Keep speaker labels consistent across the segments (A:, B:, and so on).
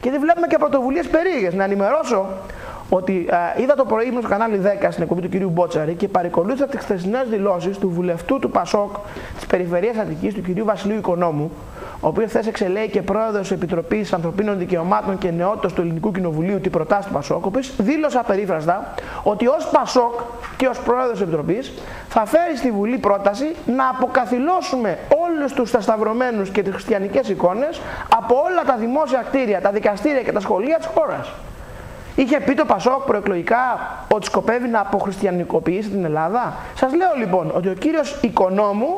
A: Γιατί βλέπουμε και πρωτοβουλίες περίεργες. Να ενημερώσω ότι είδα το πρωί στο κανάλι 10 στην εκπομπή του κυρίου Μπότσαρη και παρακολούθησα τις χθεσινές δηλώσεις του βουλευτού του ΠΑΣΟΚ της Περιφερείας Αττικής, του κυρίου Βασιλείου Οικονόμου, ο οποίος χθες εξελέγει και πρόεδρος της Επιτροπής Ανθρωπίνων Δικαιωμάτων και Νεότητας του Ελληνικού Κοινοβουλίου, την προτάσει του ΠΑΣΟΚ, ο οποίος δήλωσε απερίφραστα ότι ως ΠΑΣΟΚ και ως πρόεδρος της Επιτροπής θα φέρει στη Βουλή πρόταση να αποκαθιλώσουμε όλους τους σταυρωμένους και τις χριστιανικές εικόνες από όλα τα δημόσια κτίρια, τα δικαστήρια και τα σχολεία της χώρας. Είχε πει το ΠΑΣΟΚ προεκλογικά ότι σκοπεύει να αποχριστιανικοποιήσει την Ελλάδα. Σας λέω λοιπόν ότι ο κύριος Οικονόμου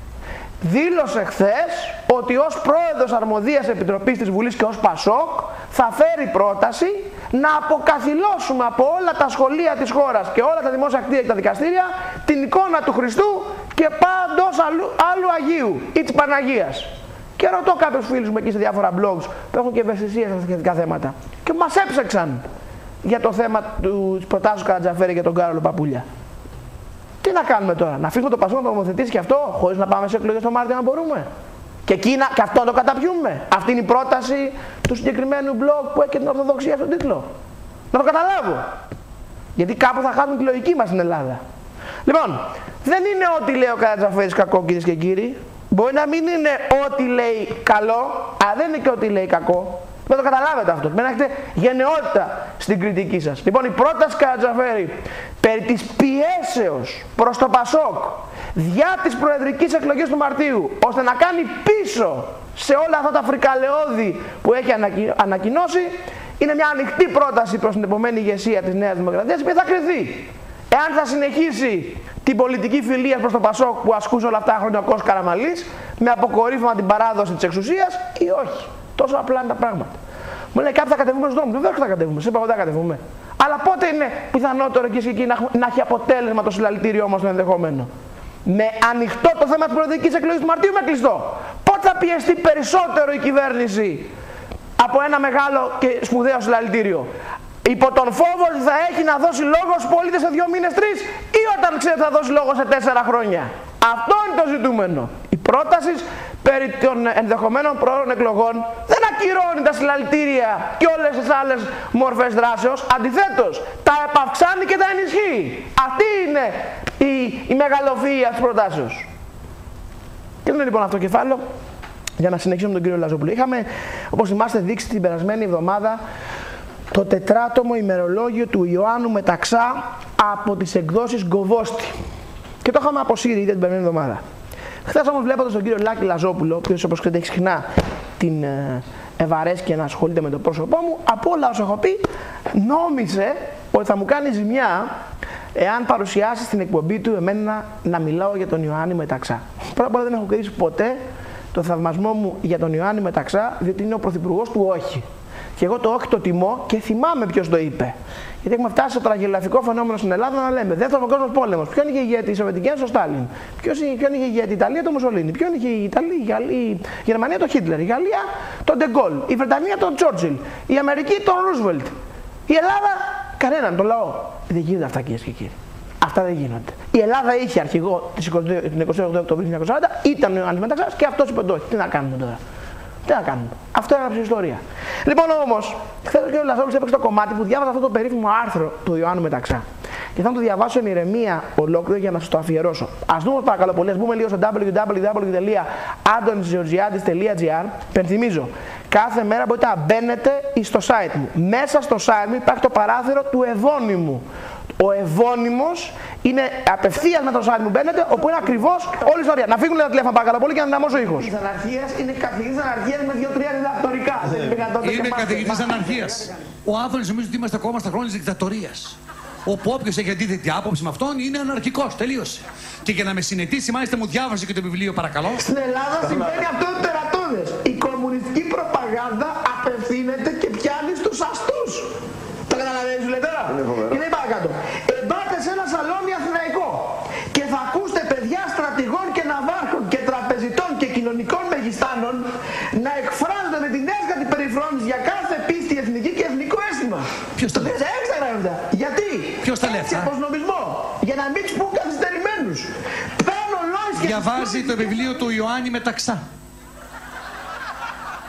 A: δήλωσε χθες ότι ως πρόεδρος αρμοδίας επιτροπής της Βουλής και ως ΠΑΣΟΚ θα φέρει πρόταση να αποκαθιλώσουμε από όλα τα σχολεία της χώρας και όλα τα δημόσια κτίρια και τα δικαστήρια την εικόνα του Χριστού και πάντως άλλου Αγίου ή της Παναγίας. Και ρωτώ κάποιους φίλους μου εκεί σε διάφορα blogs που έχουν και ευαισθησία στα σχετικά θέματα και μας έψαξαν για το θέμα της προτάσεως Καρατζαφέρη για τον Κάρολο Παπούλια. Τι να κάνουμε τώρα, να αφήσουμε το ΠΑΣΟΚ να το νομοθετήσει και αυτό, χωρίς να πάμε σε εκλογές το Μάρτιο, να μπορούμε? Και αυτό να το καταπιούμε. Αυτή είναι η πρόταση του συγκεκριμένου blog που έχει την Ορθοδοξία στον τίτλο. Να το καταλάβω. Γιατί κάπου θα χάσουμε τη λογική μας στην Ελλάδα. Λοιπόν, δεν είναι ό,τι λέει ο Καρατζαφέρης κακό, κυρίες και κύριοι. Μπορεί να μην είναι ό,τι λέει καλό, αλλά δεν είναι και ό,τι λέει κακό. Δεν το καταλάβετε αυτό. Πρέπει να έχετε γενναιότητα στην κριτική σας. Λοιπόν, η πρόταση Καρατζαφέρη περί της πιέσεως προς το ΠΑΣΟΚ διά της προεδρικής εκλογής του Μαρτίου, ώστε να κάνει πίσω σε όλα αυτά τα φρικαλαιώδη που έχει ανακοινώσει, είναι μια ανοιχτή πρόταση προς την επομένη ηγεσία της Νέας Δημοκρατίας, που θα κριθεί εάν θα συνεχίσει την πολιτική φιλία προς το ΠΑΣΟΚ που ασκούσε όλα αυτά τα χρόνια ο Κώστας Καραμανλής, με αποκορύφωμα την παράδοση της εξουσίας ή όχι. Τόσο απλά είναι τα πράγματα. Μου λέει κάποιοι θα κατεβούμε στους δρόμους. Βεβαίως θα κατεβούμε. Σε είπα εγώ δεν θα κατεβούμε. Αλλά πότε είναι πιθανότερο και εκεί να έχει αποτέλεσμα το συλλαλητήριό μας το ενδεχόμενο? Με ανοιχτό το θέμα της προεδρικής εκλογής του Μαρτίου, με κλειστό. Πότε θα πιεστεί περισσότερο η κυβέρνηση από ένα μεγάλο και σπουδαίο συλλαλητήριο? Υπό τον φόβο ότι θα έχει να δώσει λόγο στους πολίτες σε 2 μήνες, 3, ή όταν ξέρει θα δώσει λόγο σε 4 χρόνια? Αυτό είναι το ζητούμενο. Η πρόταση περί των ενδεχομένων προώρων εκλογών δεν ακυρώνει τα συλλαλητήρια και όλες τις άλλες μορφές δράσεως. Αντιθέτως, τα επαυξάνει και τα ενισχύει. Αυτή είναι η μεγαλοφυΐα της προτάσεως. Και είναι λοιπόν αυτό το κεφάλαιο. Για να συνεχίσουμε τον κύριο Λαζόπουλο. Είχαμε, όπως θυμάστε, δείξει την περασμένη εβδομάδα το 4άτομο ημερολόγιο του Ιωάννου Μεταξά από τις εκδόσεις Γκοβόστη. Και το είχαμε αποσύρει ήδη την περασμένη εβδομάδα. Χθες όμως, βλέποντας τον κύριο Λάκη Λαζόπουλο, ο οποίος όπως ξέρετε έχει συχνά την ευαρέσκεια να ασχολείται με το πρόσωπό μου, από όλα όσα έχω πει, νόμιζε ότι θα μου κάνει ζημιά εάν παρουσιάσει στην εκπομπή του εμένα να μιλάω για τον Ιωάννη Μεταξά. Πρώτα απ' όλα δεν έχω κρίσει ποτέ το θαυμασμό μου για τον Ιωάννη Μεταξά, διότι είναι ο πρωθυπουργός του όχι. Και εγώ το όχι το τιμώ και θυμάμαι ποιος το είπε. Γιατί έχουμε φτάσει στο τραγελαφικό φαινόμενο στην Ελλάδα να λέμε Δεύτερος Παγκόσμιος Πόλεμος. Ποιον είχε ηγέτη η Σοβιετική Ένωση, ο Στάλιν? Ποιον είχε ηγέτη η Ιταλία, τον Μουσολίνι? Ποιον είχε η Γερμανία, τον Χίτλερ? Η Γαλλία, τον Ντεγκόλ? Η Βρετανία, τον Τσόρτσιλ? Η Αμερική, τον Ρούσβελτ? Η Ελλάδα, κανέναν, τον λαό. Δεν γίνονται αυτά, κυρίες και κύριοι. Αυτά δεν γίνονται. Η Ελλάδα είχε αρχηγό την 28 Οκτωβρίου 1940, ήταν ο Ιωάννης Μεταξάς και αυτός είπε το όχι. Τι να κάνουμε τώρα? Τι να κάνουμε. Αυτό έγραψε η ιστορία. Λοιπόν όμως, χθες ο κ. Λαζόπουλος έπαιξε το κομμάτι που διάβαζα αυτό το περίφημο άρθρο του Ιωάννου Μεταξά. Και θα το διαβάσω με ηρεμία ολόκληρο για να σας το αφιερώσω. Ας δούμε παρακαλώ πολύ, ας μπούμε λίγο στο www.antonisgeorgiadis.gr. Πενθυμίζω, κάθε μέρα μπορείτε να μπαίνετε στο site μου. Μέσα στο site μου υπάρχει το παράθυρο του Ευώνυμου. Ο Ευώνυμος είναι απευθείας με το site μου μπαίνετε, όπου είναι ακριβώς όλη η ιστορία. Να φύγουν τα τηλέφωνα παρακαλώ πολύ και να δυναμώσω ήχος. Της αναρχίας είναι καθηγητής αναρχίας με 2-3 διδακτορικά.
B: Είναι καθηγητής αναρχίας. Ο Άδωνης νομίζει ότι είμαστε ακόμα στα χρόνια της δικτατορίας. Όπου όποιος έχει αντίθετη άποψη με αυτόν είναι αναρχικός. Τελείωσε. Και για να με συνετίσει, μάλιστα μου διάβασε και το βιβλίο, παρακαλώ.
A: Στην Ελλάδα συμβαίνει αυτό με τερατώδες. Η κομμουνιστική προπαγάνδα απευθύνεται και πιάνει στους αστούς. Το καταλαβαίνεις, σου λέει τώρα? Είναι παρακάτω. Εμπάτε σε ένα σαλόνι αθηναϊκό και θα ακούσετε παιδιά στρατηγών και ναυάρχων και τραπεζιτών και κοινωνικών μεγιστάνων να εκφράζονται με την έσχατη περιφρόνηση για κάθε πίστη εθνική και εθνικό αίσθημα.
B: Ποιος τα λέει?
A: Γιατί?
B: Ποιος τα λέει?
A: Έτσι, από νομισμό. Για να μην τους πούν καθυστερημένους. Παίρνω λόγες και
B: διαβάζει το βιβλίο του Ιωάννη Μεταξά.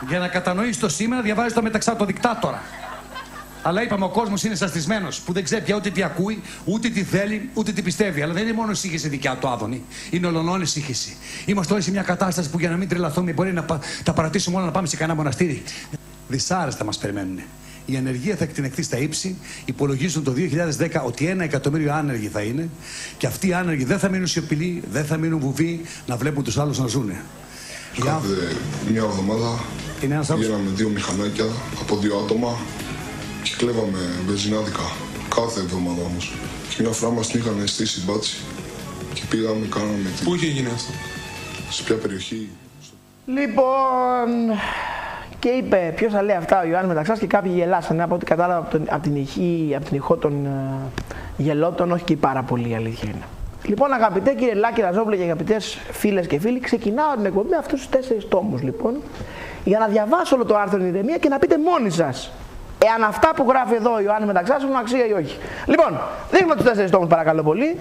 B: Για να κατανοήσει το σήμερα, διαβάζει το Μεταξά, το δικτάτορα. Αλλά είπαμε, ο κόσμος είναι σαστισμένος, που δεν ξέρει πια ούτε τι ακούει, ούτε τι θέλει, ούτε τι πιστεύει. Αλλά δεν είναι μόνο η σύγχυση δικιά του, Άδωνη. Είναι ολονών η σύγχυση. Είμαστε όλοι σε μια κατάσταση που για να μην τρελαθούμε, μπορεί να τα παρατήσουμε όλα να πάμε σε κανένα μοναστήρι. Δυσάρεστα μας περιμένουν. Η ανεργία θα εκτινεχθεί στα ύψη. Υπολογίζουν το 2010 ότι 1 εκατομμύριο άνεργοι θα είναι. Και αυτοί οι άνεργοι δεν θα μείνουν σιωπηλοί, δεν θα μείνουν βουβοί να βλέπουν τους άλλους να ζουνε.
C: Κάθε μια εβδομάδα γίναμε 2 μηχανάκια από 2 άτομα και κλέβαμε βενζινάδικα. Κάθε εβδομάδα όμως. Και μια φορά μας την είχαν στήσει μπάτσι και πήγαμε, κάναμε. Πού είχε γίνει αυτό? Σε ποια περιοχή?
A: Λοιπόν, και είπε ποιος θα λέει αυτά, ο Ιωάννης Μεταξάς, και κάποιοι γελάσανε από ό,τι κατάλαβα από την ηχό των γελότων, όχι και πάρα πολύ, η αλήθεια είναι. Λοιπόν, αγαπητέ κύριε Λάκη Λαζόπουλε και αγαπητές φίλες και φίλοι, ξεκινάω την εκπομπή με αυτούς τους 4 τόμους, λοιπόν, για να διαβάσω όλο το άρθρο ηρεμία και να πείτε μόνοι σας εάν αυτά που γράφει εδώ ο Ιωάννης Μεταξάς έχουν αξία ή όχι. Λοιπόν, δείχνουμε τους 4 τόμους παρακαλώ πολύ.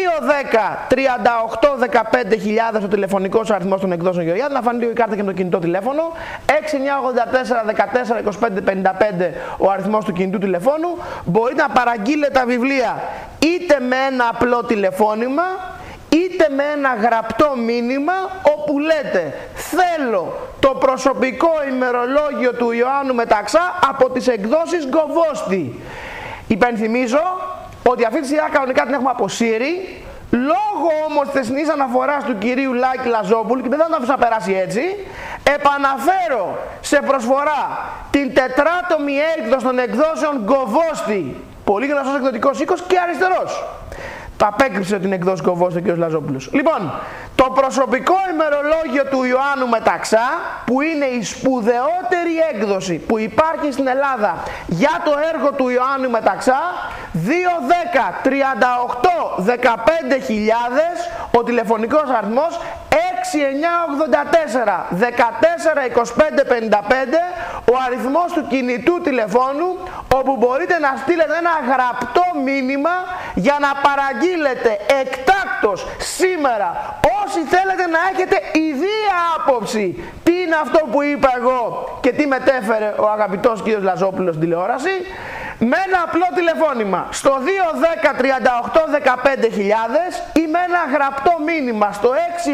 A: 2-10-38-15.000 ο τηλεφωνικός αριθμός των εκδόσεων Γεωργιάδη, να φανεί λίγο η κάρτα και με το κινητό τηλέφωνο. 6-9-84-14-25-55 ο αριθμός του κινητού τηλεφώνου. Μπορείτε να παραγγείλετε τα βιβλία είτε με ένα απλό τηλεφώνημα, είτε με ένα γραπτό μήνυμα όπου λέτε θέλω το προσωπικό ημερολόγιο του Ιωάννου Μεταξά από τις εκδόσεις Γκοβόστη. Υπενθυμίζω ότι αυτή τη σειρά κανονικά την έχουμε αποσύρει, λόγω όμως της θεσινής αναφοράς του κυρίου Λάκη Λαζόπουλου, και δεν θα το αφήσω να περάσει έτσι, επαναφέρω σε προσφορά την 4άτομη έκδοση των εκδόσεων Γκοβόστη, πολύ γνωστός εκδοτικός οίκος και αριστερός. Τα απέκρυψε την εκδόση Γκοβόστη ο κ. Λαζόπουλος. Λοιπόν, το προσωπικό ημερολόγιο του Ιωάννου Μεταξά, που είναι η σπουδαιότερη έκδοση που υπάρχει στην Ελλάδα για το έργο του Ιωάννου Μεταξά, 2-10-38-15.000 ο τηλεφωνικός αριθμός, 6-9-84-14-25-55 ο αριθμός του κινητού τηλεφώνου, όπου μπορείτε να στείλετε ένα γραπτό μήνυμα για να παραγγείλετε εκτάκτως σήμερα, όσοι θέλετε να έχετε ιδία άποψη τι είναι αυτό που είπα εγώ και τι μετέφερε ο αγαπητός κ. Λαζόπουλος στην τηλεόραση, με ένα απλό τηλεφώνημα στο 2-10-38-15.000 ή με ένα γραπτό μήνυμα στο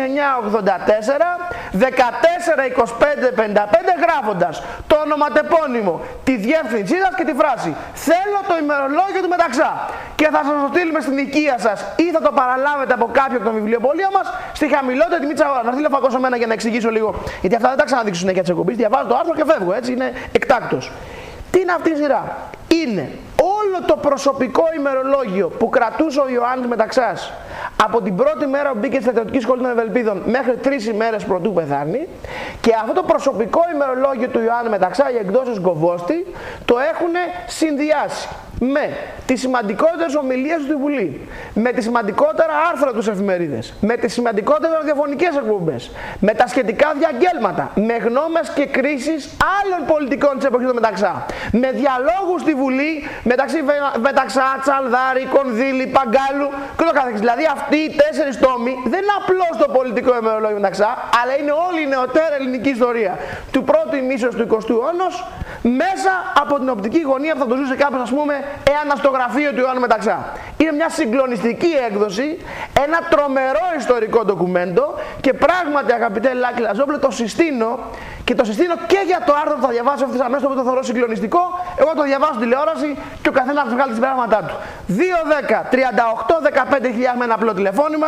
A: 6-9-84-14-25-55 γράφοντας το ονοματεπώνυμο, τη διεύθυνσή σας και τη φράση θέλω το ημερολόγιο του Μεταξά, και θα σας το στείλουμε στην οικία σας ή θα το παραλάβετε από κάποιο από το βιβλιοπωλείο μας στη χαμηλότερη τιμή της αγοράς. Να στείλω φακό σε μένα για να εξηγήσω λίγο, γιατί αυτά δεν τα ξαναδείξω συνέχεια της εκπομπής. Διαβάζω το άρθρο και φεύγω, έτσι, είναι εκτάκτος. Τι είναι αυτή η σειρά? Είναι όλο το προσωπικό ημερολόγιο που κρατούσε ο Ιωάννης Μεταξάς από την πρώτη μέρα που μπήκε στη Στρατιωτική Σχολή των Ευελπίδων μέχρι 3 ημέρες πρωτού πεθάνει, και αυτό το προσωπικό ημερολόγιο του Ιωάννη Μεταξά, οι εκδόσεις Γκοβόστη, το έχουν συνδυάσει με τις σημαντικότερες ομιλίες του Βουλή, με τις σημαντικότερα άρθρα τους εφημερίδες, με τις σημαντικότερες ραδιοφωνικές εκπομπές, με τα σχετικά διαγγέλματα, με γνώμες και κρίσεις άλλων πολιτικών της εποχής του Μεταξά, με διαλόγους στη Βουλή μεταξύ Μεταξά, Τσαλδάρη, Κονδύλη, Παγκάλου και το καθεξής. Δηλαδή αυτοί οι 4 τόμοι δεν είναι απλώς το πολιτικό ημερολόγιο Μεταξά, αλλά είναι όλη η νεωτέρα ελληνική ιστορία του πρώτου ημίσεως του 20ου αιώνα, μέσα από την οπτική γωνία που θα το ζούσε κάποιος, ας πούμε, εάν στο γραφείο του Ιωάννου Μεταξά. Είναι μια συγκλονιστική έκδοση, ένα τρομερό ιστορικό ντοκουμέντο, και πράγματι, αγαπητέ Λάκη Λαζόπουλε, το συστήνω, και το συστήνω και για το άρθρο που θα διαβάσω ευθύς αμέσως, που το θεωρώ συγκλονιστικό. Εγώ το διαβάζω στη τηλεόραση και ο καθένας θα βγάλει τις συμπεράσματά του. 2-10-38-15.000 με ένα απλό τηλεφώνημα,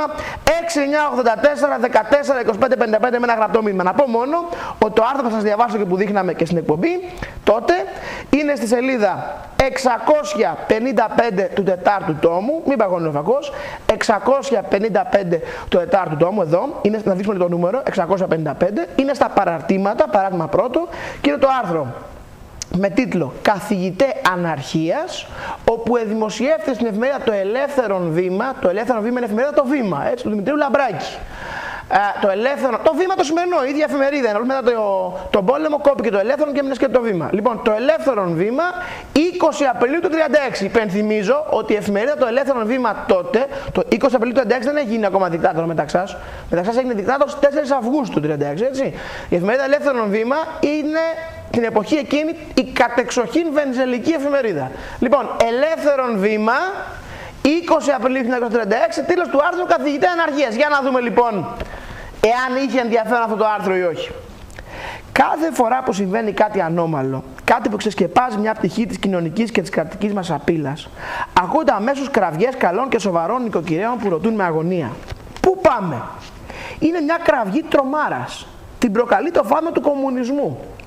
A: 6-9-84-14-25-55 με ένα γραπτό μήνυμα. Να πω μόνο ότι το άρθρο που θα σας διαβάσω και που δείχναμε και στην εκπομπή τότε είναι στη σελίδα 655 του 4ου τόμου, μην παγώνει ο φακός, 655 του 4ου τόμου, εδώ, είναι, να δείξουμε το νούμερο, 655, είναι στα παραρτήματα, παράδειγμα πρώτο, και είναι το άρθρο με τίτλο «Καθηγητέ Αναρχίας», όπου δημοσιεύθηκε στην εφημερίδα Το Ελεύθερο Βήμα. Το Ελεύθερο Βήμα είναι εφημερίδα Το Βήμα, έτσι, του Δημητρίου Λαμπράκη. Το Ελεύθερο, το Βήμα το σημερινό, η ίδια εφημερίδα. Ενώ μετά τον πόλεμο κόπηκε το Ελεύθερο και έμεινε και το Βήμα. Λοιπόν, το Ελεύθερο Βήμα, 20 Απριλίου του 1936. Υπενθυμίζω ότι η εφημερίδα το Ελεύθερο Βήμα τότε, το 20 Απριλίου του 1936, δεν έχει γίνει ακόμα δικτάτορο μεταξύ σας. Μεταξύ σας έγινε δικτάτορο στις 4 Αυγούστου του 1936, έτσι. Η εφημερίδα Ελεύθερο Βήμα είναι την εποχή εκείνη η κατεξοχήν βενζελική εφημερίδα. Λοιπόν, Ελεύθερο Βήμα, 20 Απριλίου 1936, τίτλος του άρθρου «Καθηγητή Αναρχίας». Για να δούμε λοιπόν εάν είχε ενδιαφέρον αυτό το άρθρο ή όχι. Κάθε φορά που συμβαίνει κάτι ανώμαλο, κάτι που ξεσκεπάζει μια πτυχή της κοινωνικής και της κρατικής μας απειλής, ακούγονται αμέσως κραυγές καλών και σοβαρών νοικοκυρέων που ρωτούν με αγωνία. Πού πάμε? Είναι μια κραυγή τρομάρας. Την προκαλεί το φάρμα του κομμουνισμού.